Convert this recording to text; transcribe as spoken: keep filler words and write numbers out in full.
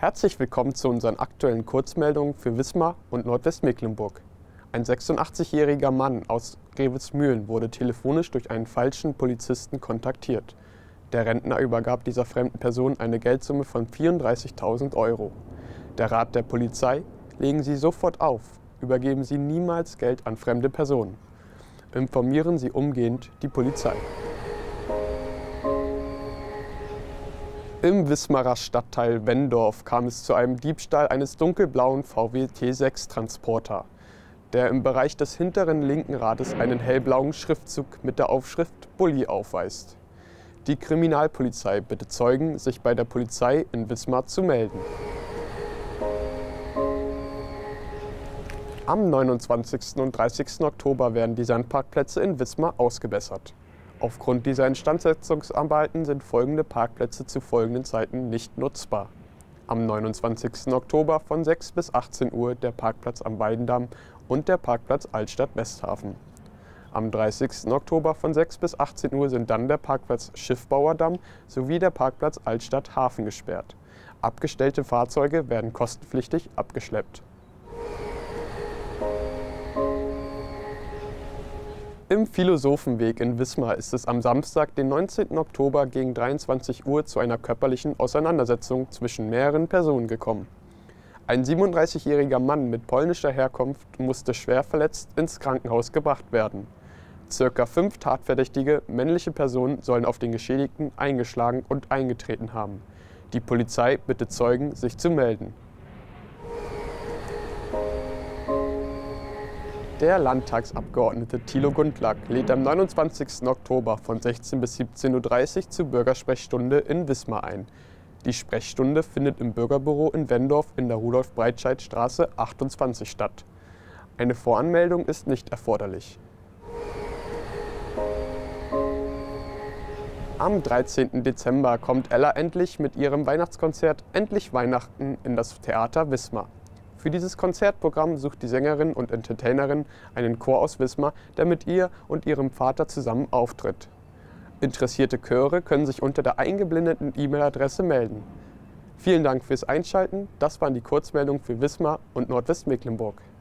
Herzlich willkommen zu unseren aktuellen Kurzmeldungen für Wismar und Nordwestmecklenburg. Ein sechsundachtzigjähriger Mann aus Grevelsmühlen wurde telefonisch durch einen falschen Polizisten kontaktiert. Der Rentner übergab dieser fremden Person eine Geldsumme von vierunddreißigtausend Euro. Der Rat der Polizei: Legen Sie sofort auf, übergeben Sie niemals Geld an fremde Personen. Informieren Sie umgehend die Polizei. Im Wismarer Stadtteil Wenndorf kam es zu einem Diebstahl eines dunkelblauen V W T sechs Transporter, der im Bereich des hinteren linken Rades einen hellblauen Schriftzug mit der Aufschrift Bulli aufweist. Die Kriminalpolizei bittet Zeugen, sich bei der Polizei in Wismar zu melden. Am neunundzwanzigsten und dreißigsten Oktober werden die Sandparkplätze in Wismar ausgebessert. Aufgrund dieser Instandsetzungsarbeiten sind folgende Parkplätze zu folgenden Zeiten nicht nutzbar: Am neunundzwanzigsten Oktober von sechs bis achtzehn Uhr der Parkplatz am Weidendamm und der Parkplatz Altstadt-Westhafen. Am dreißigsten Oktober von sechs bis achtzehn Uhr sind dann der Parkplatz Schiffbauerdamm sowie der Parkplatz Altstadt-Hafen gesperrt. Abgestellte Fahrzeuge werden kostenpflichtig abgeschleppt. Im Philosophenweg in Wismar ist es am Samstag, den neunzehnten Oktober gegen dreiundzwanzig Uhr zu einer körperlichen Auseinandersetzung zwischen mehreren Personen gekommen. Ein siebenunddreißigjähriger Mann mit polnischer Herkunft musste schwer verletzt ins Krankenhaus gebracht werden. Circa fünf tatverdächtige männliche Personen sollen auf den Geschädigten eingeschlagen und eingetreten haben. Die Polizei bittet Zeugen, sich zu melden. Der Landtagsabgeordnete Thilo Gundlach lädt am neunundzwanzigsten Oktober von sechzehn bis siebzehn Uhr dreißig zur Bürgersprechstunde in Wismar ein. Die Sprechstunde findet im Bürgerbüro in Wenndorf in der Rudolf-Breitscheid-Straße achtundzwanzig statt. Eine Voranmeldung ist nicht erforderlich. Am dreizehnten Dezember kommt Ella endlich mit ihrem Weihnachtskonzert Endlich Weihnachten in das Theater Wismar. Für dieses Konzertprogramm sucht die Sängerin und Entertainerin einen Chor aus Wismar, der mit ihr und ihrem Vater zusammen auftritt. Interessierte Chöre können sich unter der eingeblendeten E-Mail-Adresse melden. Vielen Dank fürs Einschalten. Das waren die Kurzmeldungen für Wismar und Nordwestmecklenburg.